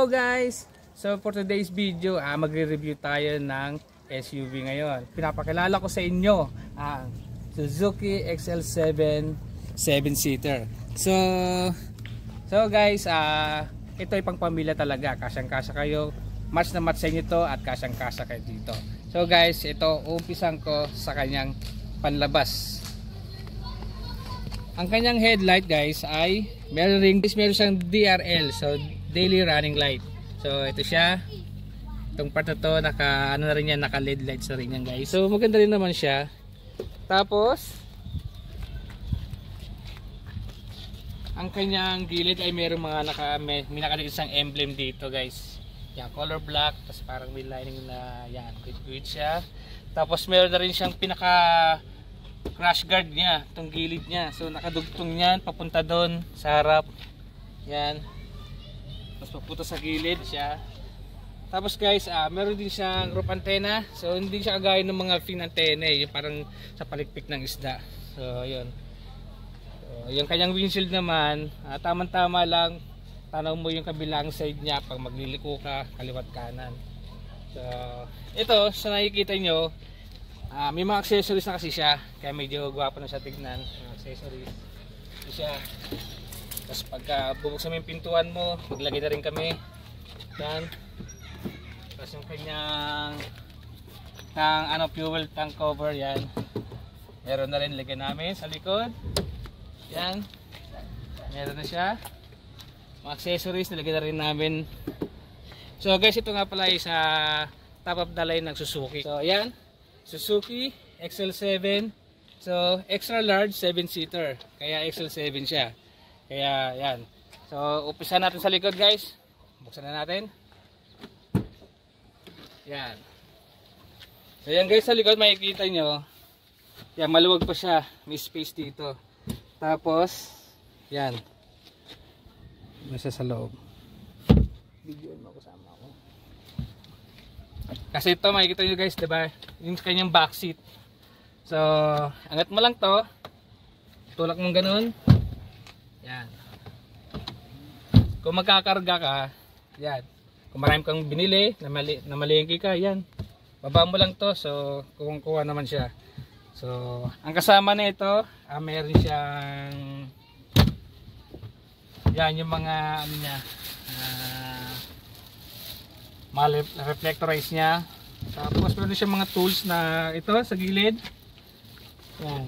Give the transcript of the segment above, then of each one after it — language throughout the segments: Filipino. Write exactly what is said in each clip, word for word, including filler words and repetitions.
Hello guys! So for today's video, ah, magre-review tayo ng S U V ngayon. Pinapakilala ko sa inyo ang Suzuki X L seven seven seater. So So guys, ah, ito ay pang pamilya talaga. Kasyang-kasya kayo. Match na match sa inyo to at kasyang-kasya kayo dito. So guys, ito umpisan ko sa kanyang panlabas. Ang kanyang headlight guys ay meron ring meron siyang D R L, so daily running light. So ito siya. Itong part na to, naka ano na rin yan, naka L E D lights na rin yan guys. So maganda rin naman siya. Tapos ang kanyang gilid ay meron mga naka may, may nakadikit isang emblem dito guys. Yan, color black, tapos parang may lining na yan, good siya. Tapos meron na rin siyang pinaka crash guard niya, itong gilid niya. So nakadugtong yan papunta doon sa harap. Yan. Tapos papunta sa gilid siya. Tapos guys, ah, meron din siyang roof antenna. So hindi siya kagaya ng mga fin antenna eh, yung parang sa palikpik ng isda. So yun. So, yung kanyang windshield naman, ah, tamang-tama lang. Tanaw mo yung kabilang side niya pag magliliko ka kaliwat kanan. So ito, sa nakikita nyo, ah, may mga accessories na kasi siya. Kaya medyo gwapo na siya tignan. Mga accessories. Ito siya. Tapos pagka bubuksan mo yung pintuan mo, maglagay na rin kami. Yan. Tapos yung kanyang ng, ano, fuel tank cover, yan. Meron na rin lagay namin sa likod. Yan. Meron na siya. Mga accessories nilagay na rin namin. So guys, ito nga pala ay sa top of the line ng Suzuki. So yan. Suzuki X L seven. So extra large seven seater. Kaya X L seven siya. Kaya yan. So umpisa natin sa likod guys. Buksan na natin. Yan. So yan guys, sa likod makikita nyo. Yan, maluwag pa siya. May space dito. Tapos yan. Nasa sa loob. Videoan mo kasama ako. Kasi ito makikita nyo guys, diba? Yung kanyang back seat. So angat mo lang to. Tulak mong ganun. Yan. Kung magkakarga ka, yan. Kung marami kang binili, na, mali, na malingki ka, yan. Baba mo lang to, so kukuha naman siya. So, ang kasama na ito, ah, mayroon siyang, yan, yung mga, ano niya, uh, mga reflectorize niya. Tapos, meron siyang mga tools na ito, sa gilid. Yan.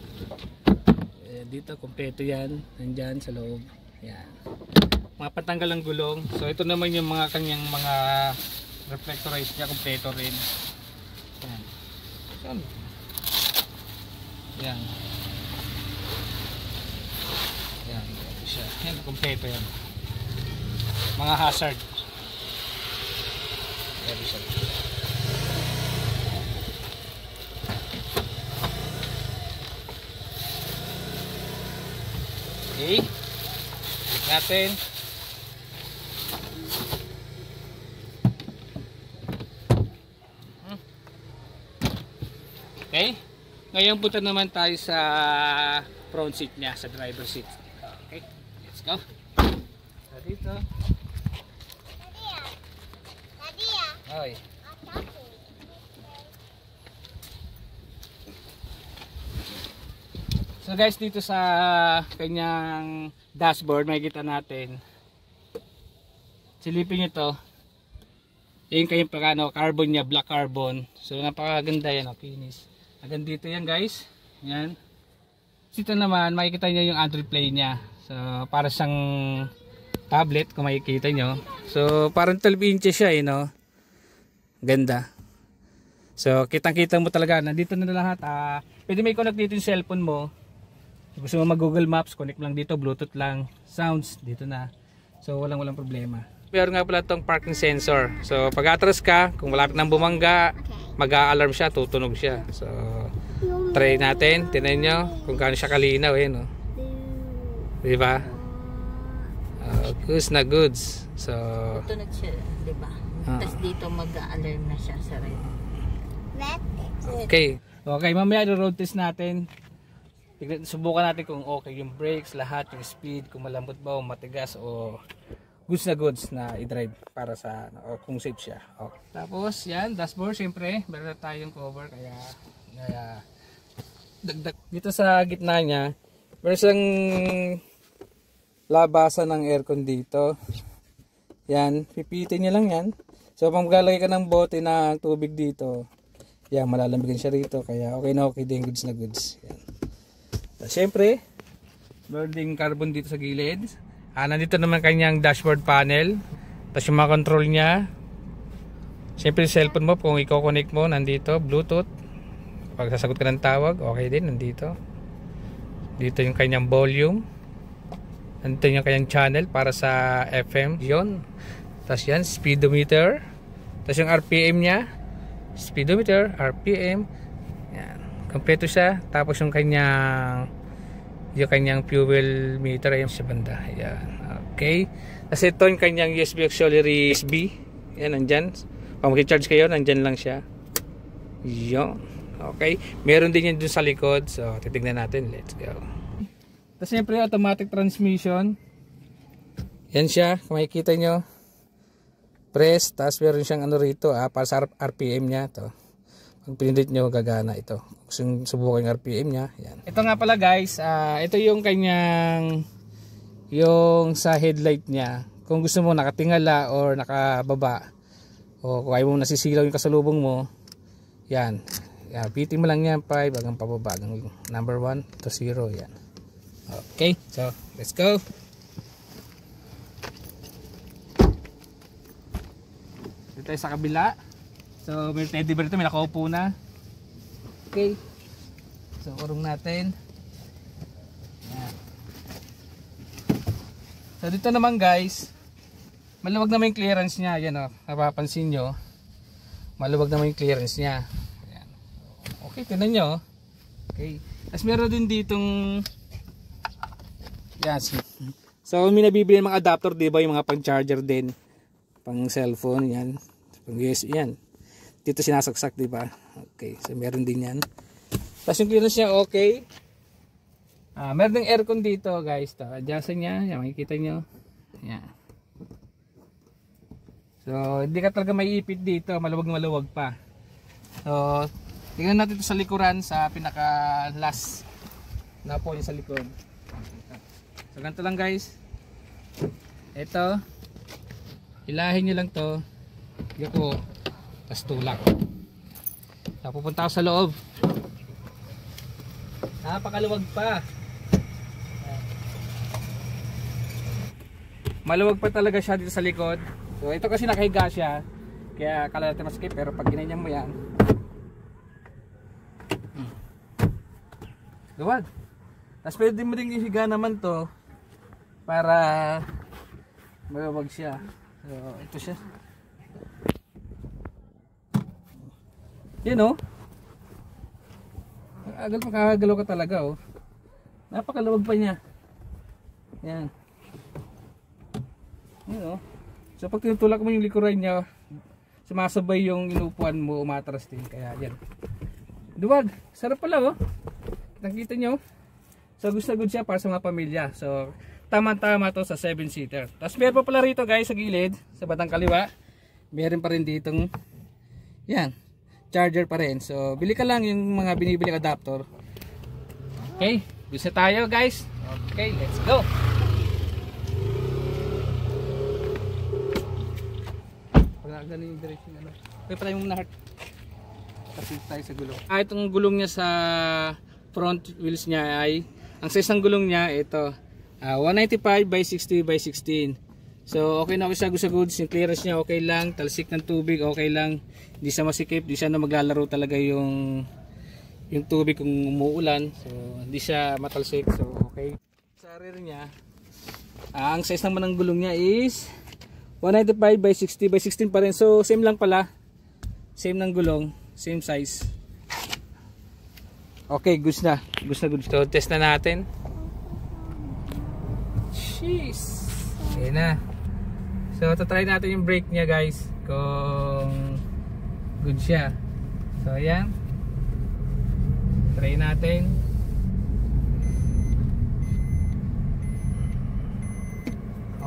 Dito kompleto yan, nandyan sa loob. Yan. Mga patanggal ng gulong. So ito naman yung mga kanyang mga reflectorize niya, kompleto rin. Yan. Yan. Yan. Yan. Ito siya. Yan, kompleto yan. Mga hazard. Yan siya. Okay, click natin. Okay, ngayon punta naman tayo sa front seat niya, sa driver seat. Okay, let's go. So, dito. Nadia, Nadia. Hoy. So guys, dito sa kanyang dashboard makikita natin, silipin nyo to, yung kanyang ano, carbon niya, black carbon. So napakaganda yan, kinis. Hanggang dito yan guys. Yan. Dito naman makikita nyo yung Android Play niya. So para siyang tablet kung makikita nyo. So parang twelve inches siya eh, no? Ganda. So kitang kita mo talaga, nandito na lahat. ah, Pwede may connect dito yung cellphone mo. Gusto mo mag Google Maps, connect lang dito, Bluetooth lang, sounds dito na. So walang walang problema. Meron nga pala itong parking sensor. So pag atras ka, kung malapit nang bumangga, mag-a-alarm siya, tutunog siya. So try natin, tingnan nyo kung gaano siya kalinaw eh, no? Diba? Uh, goods na goods. So tutunog siya, diba? Uh, Tapos dito mag-a-alarm na siya sa red. Okay. Okay, mamaya i-road test natin. Subukan natin kung okay yung brakes, lahat, yung speed, kung malambot ba o matigas o goods na goods na i-drive para sa o kung safe siya. Okay. Tapos yan, dashboard syempre, meron tayong cover kaya kaya dagdag dito sa gitna niya. Meron siyang labasan ng aircon dito. Yan, pipitin niya lang yan. So pag maglalagay ka ng bote ng tubig dito, yan, malalamigin siya rito kaya okay na okay din, goods na goods. Yan. So, syempre, meron ding carbon dito sa gilid. Ah, nandito naman kanyang dashboard panel. Tapos yung mga control niya. Siyempre cellphone mo kung i-connect mo nandito, Bluetooth. Pag sasagot ka ng tawag, okay din nandito. Dito yung kanyang volume. Nandito yung kanyang channel para sa F M. Yun. Tapos yan, speedometer. Tapos yung R P M niya. Speedometer, R P M. Yan. Kompleto siya. Tapos yung kanyang yung kanyang fuel meter ayun sa banda. Ayan. Okay. Kasi ito yung kanyang U S B auxiliary U S B. Yan, nandyan. Pag mag-charge kayo, nandyan lang siya. Yun. Okay. Meron din yan dun sa likod. So, titignan natin. Let's go. Tapos siyempre, automatic transmission. Yan siya. Kung makikita nyo. Press. Tapos meron siyang ano rito. Ah, para sa R P M niya. Ito. Pag pinindot nyo, gagana ito. Kung subukan yung R P M nya, yan. Ito nga pala guys, uh, ito yung kanyang yung sa headlight nya. Kung gusto mo nakatingala or nakababa o kung ayaw mo nasisilaw yung kasalubong mo, yan. Yan, pitin mo lang yan five hanggang pababa hanggang number one to zero, yan. Okay, so let's go. Dito tayo sa kabila. So, may teddy bear ito, may nakaupo na. Okay. So, urong natin. Yan. So, dito naman guys, maluwag naman yung clearance niya. Yan o, napapansin nyo. Maluwag naman yung clearance niya. Yan. Okay, tinan nyo. Okay. Tapos meron din ditong yan. So, may nabibili ng mga adapter, diba? Yung mga pang charger din. Pang cellphone, yan. Pang U S B, yan. Dito sinasaksak, di ba? Okay, so meron din yan. Tapos yung clearance niya, okay. Ah, meron ding aircon dito, guys. To, adjustan niya, yan, makikita nyo. Yan. So, hindi ka talaga maiipit dito, maluwag na maluwag pa. So, tingnan natin ito sa likuran, sa pinaka last na po yung sa likod. So, ganito lang, guys. Ito, hilahin nyo lang to. Yoko. Tapos tulak. So, pupunta ako sa loob. Napakaluwag pa. Maluwag pa talaga siya dito sa likod. So ito kasi nakahiga siya. Kaya akala natin maskip. Pero pag ginanyan mo yan, luwag. Tapos pwede mo din ihiga naman to para maluwag siya. So ito siya. Yan o. Agal makakagalaw ka talaga o. Napakaluwag pa niya. Yan. Yan o. So pag tinutulak mo yung likuran niya, sumasabay yung inupuan mo, umatras din. Kaya yan. Duwag. Sarap pala o. Nakita nyo. So gusto good siya para sa mga pamilya. So tama-tama to sa seven seater. Tapos meron pa pala rito guys sa gilid, sa batang kaliwa. Meron pa rin ditong yan. Charger pa rin. So, bili ka lang yung mga binibili adapter. Okay, bisa tayo guys. Okay, let's go. Pag nakagano yung direction ano. Okay, pala yung heart. Kasi tayo sa gulong. Ah, itong gulong niya sa front wheels niya ay, ang size ng gulong niya, ito. Uh, one ninety-five by sixty by sixteen. So okay na ako sa goods, yung clearance niya okay lang, talsik ng tubig okay lang, hindi siya masikip, hindi siya na maglalaro talaga yung yung tubig kung umuulan, so hindi siya matalsik, so okay. Sa rear niya, ah, ang size naman ng gulong niya is one ninety-five by sixty by sixteen pa rin, so same lang pala, same ng gulong, same size. Okay, goods na, goods na goods. So test na natin. Jeez, okay na. So, tatry natin yung brake niya guys kung good siya. So, ayan. Try natin.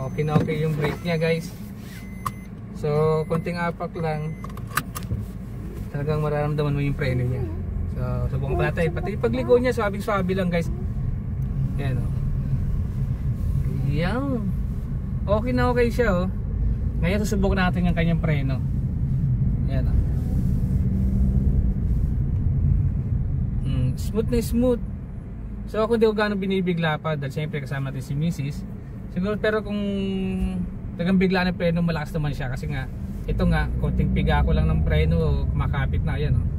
Okay na okay yung brake niya guys. So konting apak lang, talagang mararamdaman mo yung preno niya. So subukan pa natin. Pati pagliko niya swabing-swabe lang guys. Yan o. Yan. Okay na okay siya oh. Ngayon susubukan natin yung kanyang preno. Yan o. Mm, smooth na smooth. So ako hindi ko gano'ng binibigla pa dahil siyempre kasama natin si Missus Siguro, pero kung tagang bigla ng preno, malakas naman siya kasi nga ito nga, konting piga ko lang ng preno, kumakapit na, yan oh.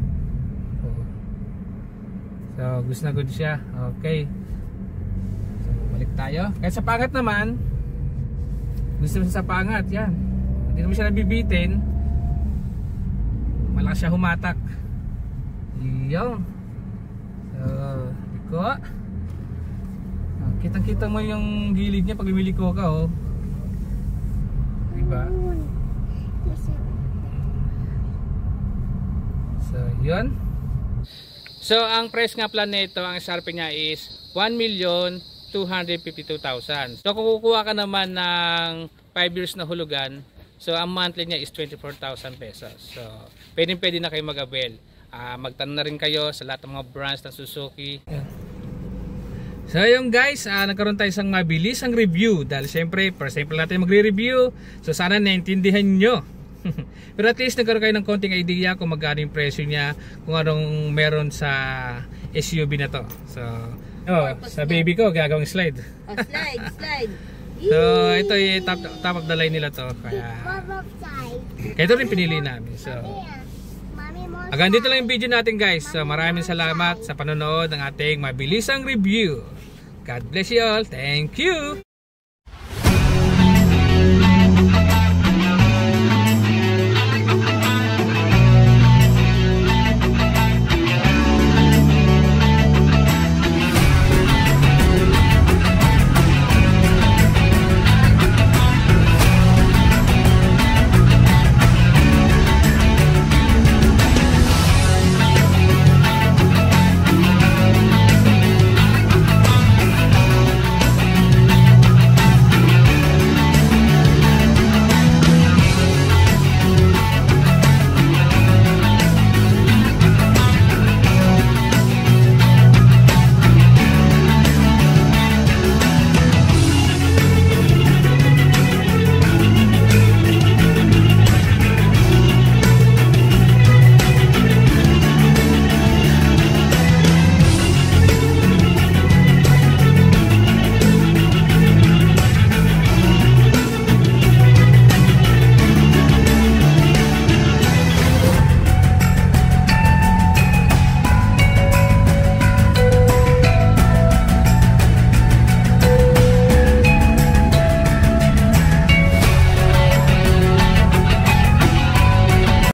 So gusto na good siya. Okay, so balik tayo. Kahit sa pangat naman, gusto mo sa pangat, yan, hindi naman siya nabibitin, malakas siya humatak. Yun. So liko, kitang kita mo yung gilid niya pag lumiliko ka oh. Diba? So yun. So ang price nga plan nito, ang S R P niya is one million two hundred fifty-two thousand. So kung kukuha ka naman ng five years na hulugan, so ang monthly niya is twenty-four thousand pesos. So pwede pwede na kayo mag-avail. Uh, magtanong na rin kayo sa lahat ng mga brands ng Suzuki. Yeah. So yung guys, uh, nagkaroon tayo isang mabilisang review dahil siyempre first time pa natin magre-review, so sana naintindihan nyo. Pero at least nagkaroon kayo ng konting idea kung magkano yung presyo niya, kung anong meron sa S U V na to. So oh, sa baby ko gagawing slide. Oh, slide, slide. So ito yung top, top of the line nila to, kaya kaya ito rin pinili namin. So hanggang dito lang yung video natin guys. So maraming salamat sa panonood ng ating mabilisang review. God bless you all. Thank you.